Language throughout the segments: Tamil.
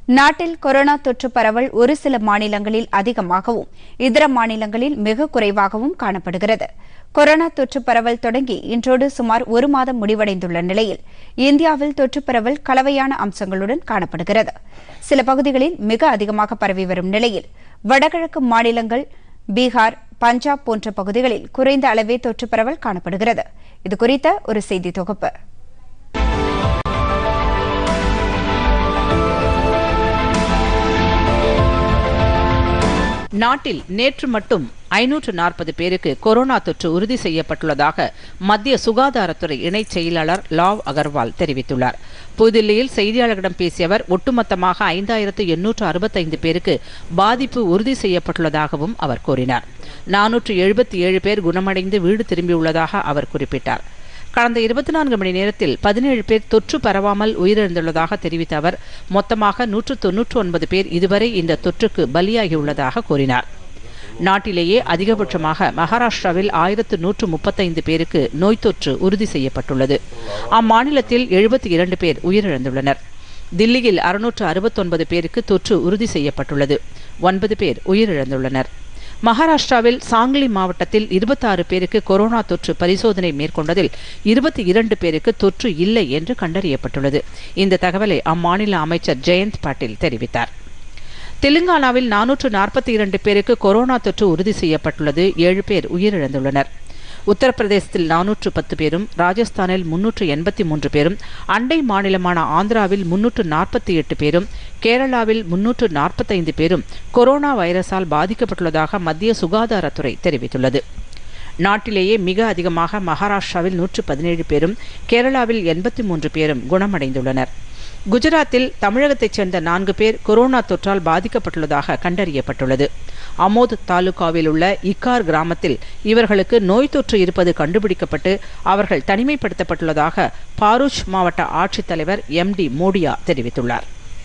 நாட்டில் கொரோனா தொற்று பரவல் ஒரு சில மாநிலங்களில் அதிகமாகவும் இதர மாநிலங்களில் மிக குறைவாகவும் காணப்படுகிறது. கொரோனா தொற்று பரவல் தொடங்கி இன்றோடு சுமார் ஒரு மாதம் முடிவடைந்துள்ள நிலையில் இந்தியாவில் தொற்று பரவல் கலவையான அம்சங்களுடன் காணப்படுகிறது. சில பகுதிகளில் மிக அதிகமாக பரவி வரும் நிலையில் வடகிழக்கு மாநிலங்கள் பீகார், பஞ்சாப் போன்ற பகுதிகளில் குறைந்த அளவே தொற்று பரவல் காணப்படுகிறது. இதுகுறித்த ஒரு செய்தி தொகுப்பு. நாட்டில் நேற்று மட்டும் 540 பேருக்கு கொரோனா தொற்று உறுதி செய்யப்பட்டுள்ளதாக மத்திய சுகாதாரத்துறை இணைச் செயலாளர் லாவ் அகர்வால் தெரிவித்துள்ளார். புதுதில்லியில் செய்தியாளர்களிடம் பேசிய அவர் ஒட்டுமொத்தமாக 5865 பேருக்கு பாதிப்பு உறுதி செய்யப்பட்டுள்ளதாகவும் அவர் கூறினார். 477 பேர் குணமடைந்து வீடு திரும்பியுள்ளதாக அவர் குறிப்பிட்டார். கடந்த 24 மணி நேரத்தில் 17 பேர் தொற்று பரவாமல் உயிரிழந்துள்ளதாக தெரிவித்த அவர் மொத்தமாக 199 பேர் இதுவரை இந்த தொற்றுக்கு பலியாகியுள்ளதாக கூறினார். நாட்டிலேயே அதிகபட்சமாக மகாராஷ்டிராவில் 1135 பேருக்கு நோய் தொற்று உறுதி செய்யப்பட்டுள்ளது. அம்மாநிலத்தில் 72 பேர் உயிரிழந்துள்ளனர். தில்லியில் 669 பேருக்கு தொற்று உறுதி செய்யப்பட்டுள்ளது. 9 பேர் உயிரிழந்துள்ளனர். மகாராஷ்டிராவில் சாங்லி மாவட்டத்தில் 26 பேருக்கு கொரோனா தொற்று பரிசோதனை மேற்கொண்டதில் 22 பேருக்கு தொற்று இல்லை என்று கண்டறியப்பட்டுள்ளது. இந்த தகவலை அம்மாநில அமைச்சர் ஜெயந்த் பாட்டீல் தெரிவித்தார். தெலுங்கானாவில் 442 பேருக்கு கொரோனா தொற்று உறுதி செய்யப்பட்டுள்ளது. 7 பேர் உயிரிழந்துள்ளனர். உத்தரப்பிரதேசத்தில் 410 பேரும், ராஜஸ்தானில் 383 பேரும், அண்டை மாநிலமான ஆந்திராவில் 348 பேரும், கேரளாவில் 345 பேரும் கொரோனா வைரஸால் பாதிக்கப்பட்டுள்ளதாக மத்திய சுகாதாரத்துறை தெரிவித்துள்ளது. நாட்டிலேயே மிக அதிகமாக மகாராஷ்டிராவில் 117 பேரும், கேரளாவில் 83 பேரும் குணமடைந்துள்ளனர். குஜராத்தில் தமிழகத்தைச் சேர்ந்த 4 பேர் கொரோனா தொற்றால் பாதிக்கப்பட்டுள்ளதாக கண்டறியப்பட்டுள்ளது. அமோத் தாலுகாவில் உள்ள இக்கார் கிராமத்தில் இவர்களுக்கு நோய் தொற்று இருப்பது கண்டுபிடிக்கப்பட்டு அவர்கள் தனிமைப்படுத்தப்பட்டுள்ளதாக பாரூச் மாவட்ட ஆட்சித்தலைவர் MD மோடியா தெரிவித்துள்ளார்.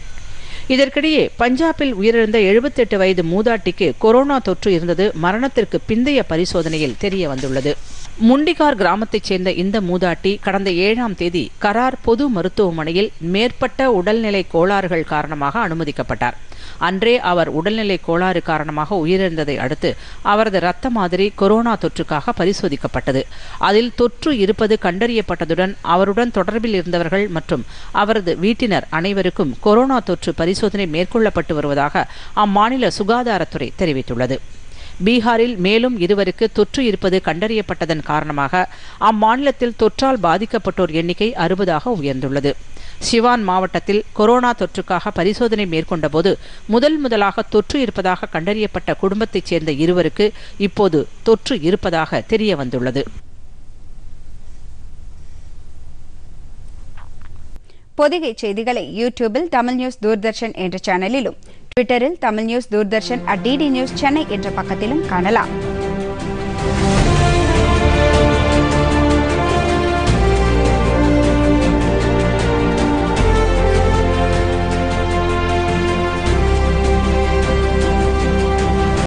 இதற்கிடையே பஞ்சாபில் உயிரிழந்த 78 வயது மூதாட்டிக்கு கொரோனா தொற்று இருந்தது மரணத்திற்கு பிந்தைய பரிசோதனையில் தெரிய வந்துள்ளது. முண்டிகார் கிராமத்தைச் சேர்ந்த இந்த மூதாட்டி கடந்த 7ஆம் தேதி கரார் பொது மருத்துவமனையில் மேற்பட்ட உடல்நிலை கோளாறுகள் காரணமாக அனுமதிக்கப்பட்டார். அன்றே அவர் உடல்நிலை கோளாறு காரணமாக உயிரிழந்ததை அடுத்து அவரது இரத்த மாதிரி கொரோனா தொற்றுக்காக பரிசோதிக்கப்பட்டது. அதில் தொற்று இருப்பது கண்டறியப்பட்டதுடன் அவருடன் தொடர்பில் இருந்தவர்கள் மற்றும் அவரது வீட்டினர் அனைவருக்கும் கொரோனா தொற்று பரிசோதனை மேற்கொள்ளப்பட்டு வருவதாக அம்மாநில சுகாதாரத்துறை தெரிவித்துள்ளது. பீகாரில் மேலும் 2 தொற்று இருப்பது கண்டறியப்பட்டதன் காரணமாக அம்மாநிலத்தில் தொற்றால் பாதிக்கப்பட்டோர் எண்ணிக்கை 60ஆக உயர்ந்துள்ளது. சிவான் மாவட்டத்தில் கொரோனா தொற்றுக்காக பரிசோதனை மேற்கொண்ட போது முதலாக தொற்று இருப்பதாக கண்டறியப்பட்ட குடும்பத்தைச் சேர்ந்த 2 இப்போது தொற்று இருப்பதாக தெரிய வந்துள்ளது. பொதிகை செய்திகளை யூடியூபில் தமிழ் நியூஸ் தூர்தர்ஷன் என்ற சேனலிலும், ட்விட்டரில் Tamil news Doordarshan @DD news Chennai என்ற பக்கத்திலும் காணலாம்.